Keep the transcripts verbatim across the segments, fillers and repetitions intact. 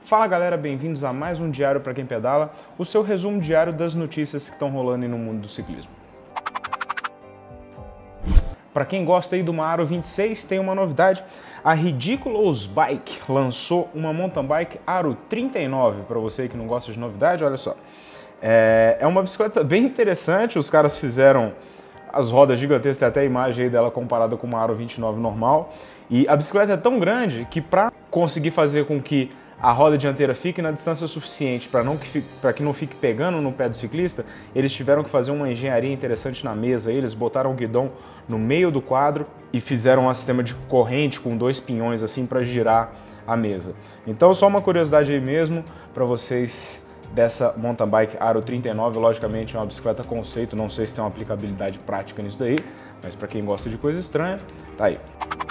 Fala galera, bem-vindos a mais um Diário para quem pedala, o seu resumo diário das notícias que estão rolando aí no mundo do ciclismo. Para quem gosta aí do uma Aro vinte e seis, tem uma novidade. A Ridiculous Bike lançou uma mountain bike Aro trinta e nove. Para você que não gosta de novidade, olha só. É, é uma bicicleta bem interessante, os caras fizeram as rodas gigantescas, tem até a imagem aí dela comparada com uma Aro vinte e nove normal. E a bicicleta é tão grande que para conseguir fazer com que a roda dianteira fique na distância suficiente para não que, para que não fique pegando no pé do ciclista, eles tiveram que fazer uma engenharia interessante na mesa. Eles botaram o guidão no meio do quadro e fizeram um sistema de corrente com dois pinhões assim para girar a mesa. Então só uma curiosidade aí mesmo para vocês dessa mountain bike Aro trinta e nove. Logicamente é uma bicicleta conceito, não sei se tem uma aplicabilidade prática nisso daí, mas para quem gosta de coisa estranha, tá aí.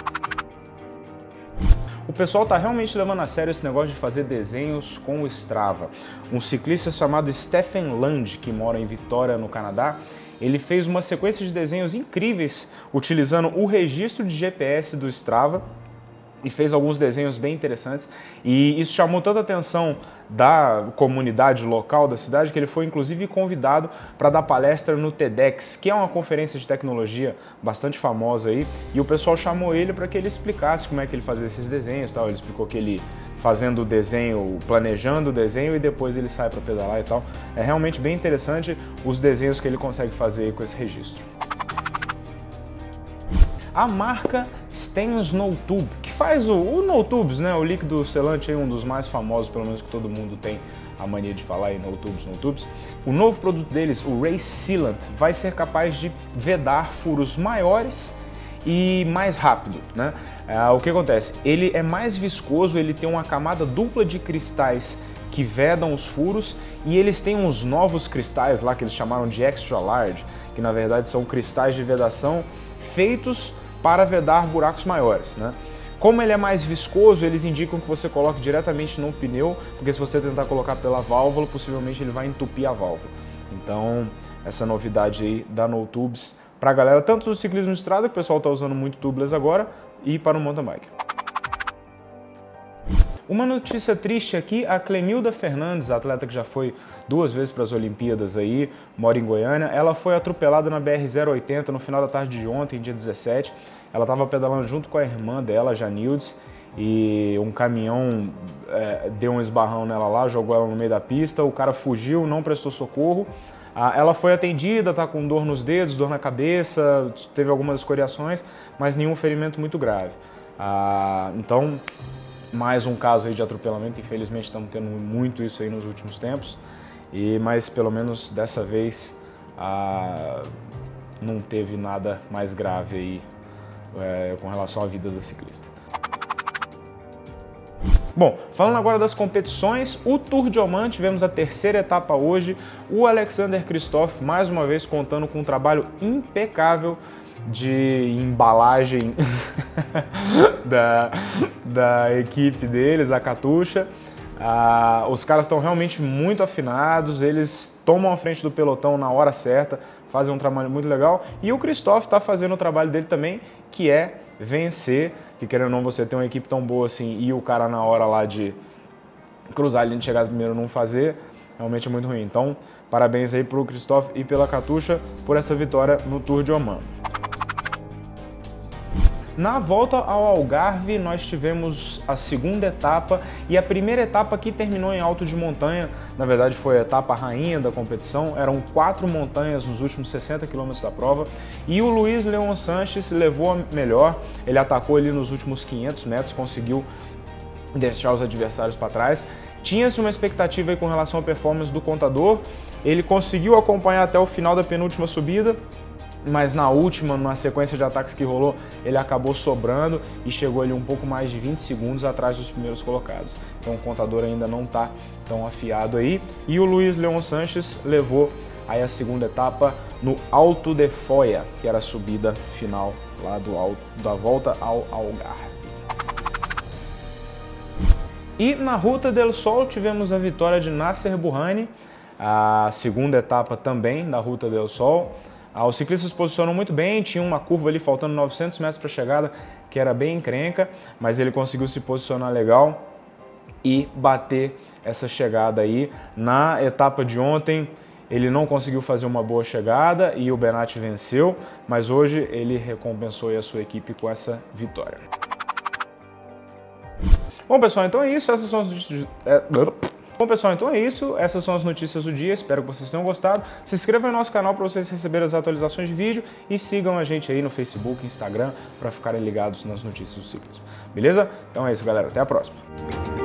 O pessoal está realmente levando a sério esse negócio de fazer desenhos com o Strava. Um ciclista chamado Stephen Land, que mora em Vitória, no Canadá, ele fez uma sequência de desenhos incríveis utilizando o registro de G P S do Strava e fez alguns desenhos bem interessantes. E isso chamou tanta atenção da comunidade local da cidade que ele foi inclusive convidado para dar palestra no TEDx, que é uma conferência de tecnologia bastante famosa aí, e o pessoal chamou ele para que ele explicasse como é que ele fazia esses desenhos, tal. Ele explicou que ele fazendo o desenho, planejando o desenho e depois ele sai para pedalar e tal. É realmente bem interessante os desenhos que ele consegue fazer com esse registro. A marca Stens No-Tube, que faz o, o No-Tubes, né? O líquido selante, um dos mais famosos, pelo menos que todo mundo tem a mania de falar aí, No-Tubes, No-Tubes. O novo produto deles, o Race Sealant, vai ser capaz de vedar furos maiores e mais rápido, né? Ah, o que acontece? Ele é mais viscoso, ele tem uma camada dupla de cristais que vedam os furos e eles têm uns novos cristais lá que eles chamaram de Extra Large, que na verdade são cristais de vedação feitos para vedar buracos maiores, né? Como ele é mais viscoso, eles indicam que você coloque diretamente no pneu, porque se você tentar colocar pela válvula, possivelmente ele vai entupir a válvula. Então, essa novidade aí da No-Tubes para a galera, tanto do ciclismo de estrada, que o pessoal está usando muito tubeless agora, e para o mountain bike. Uma notícia triste aqui, a Clemilda Fernandes, atleta que já foi duas vezes para as Olimpíadas aí, mora em Goiânia, ela foi atropelada na B R zero oitenta no final da tarde de ontem, dia dezessete. Ela estava pedalando junto com a irmã dela, Janildes, e um caminhão é, deu um esbarrão nela lá, jogou ela no meio da pista, o cara fugiu, não prestou socorro. Ah, ela foi atendida, tá com dor nos dedos, dor na cabeça, teve algumas escoriações, mas nenhum ferimento muito grave. Ah, então, mais um caso aí de atropelamento, infelizmente estamos tendo muito isso aí nos últimos tempos, e, mas pelo menos dessa vez ah, não teve nada mais grave aí é, com relação à vida da ciclista. Bom, falando agora das competições, o Tour de Oman, tivemos a terceira etapa hoje, o Alexander Kristoff mais uma vez contando com um trabalho impecável de embalagem da, da equipe deles, a Katusha. Ah, os caras estão realmente muito afinados, eles tomam a frente do pelotão na hora certa, fazem um trabalho muito legal. E o Kristoff está fazendo o trabalho dele também, que é vencer, que querendo ou não você ter uma equipe tão boa assim e o cara na hora lá de cruzar a linha de chegada primeiro não fazer, realmente é muito ruim. Então, parabéns aí pro Kristoff e pela Katusha por essa vitória no Tour de Oman. Na volta ao Algarve, nós tivemos a segunda etapa e a primeira etapa que terminou em alto de montanha. Na verdade, foi a etapa rainha da competição. Eram quatro montanhas nos últimos sessenta quilômetros da prova e o Luiz Leon Sanches levou a melhor. Ele atacou ali nos últimos quinhentos metros, conseguiu deixar os adversários para trás. Tinha-se uma expectativa aí com relação à performance do contador. Ele conseguiu acompanhar até o final da penúltima subida, mas na última, na sequência de ataques que rolou, ele acabou sobrando e chegou ali um pouco mais de vinte segundos atrás dos primeiros colocados. Então o contador ainda não está tão afiado aí. E o Luiz Leon Sanches levou aí a segunda etapa no Alto de Foia, que era a subida final lá do alto, da volta ao Algarve. E na Ruta del Sol tivemos a vitória de Nacer Bouhanni, a segunda etapa também da Ruta del Sol. Os ciclistas se posicionam muito bem, tinha uma curva ali faltando novecentos metros para a chegada, que era bem encrenca, mas ele conseguiu se posicionar legal e bater essa chegada aí. Na etapa de ontem, ele não conseguiu fazer uma boa chegada e o Benatti venceu, mas hoje ele recompensou a sua equipe com essa vitória. Bom, pessoal, então é isso. Essas são as notícias... Bom, pessoal, então é isso. Essas são as notícias do dia. Espero que vocês tenham gostado. Se inscrevam no nosso canal para vocês receberem as atualizações de vídeo e sigam a gente aí no Facebook, Instagram, para ficarem ligados nas notícias do ciclismo. Beleza? Então é isso, galera. Até a próxima.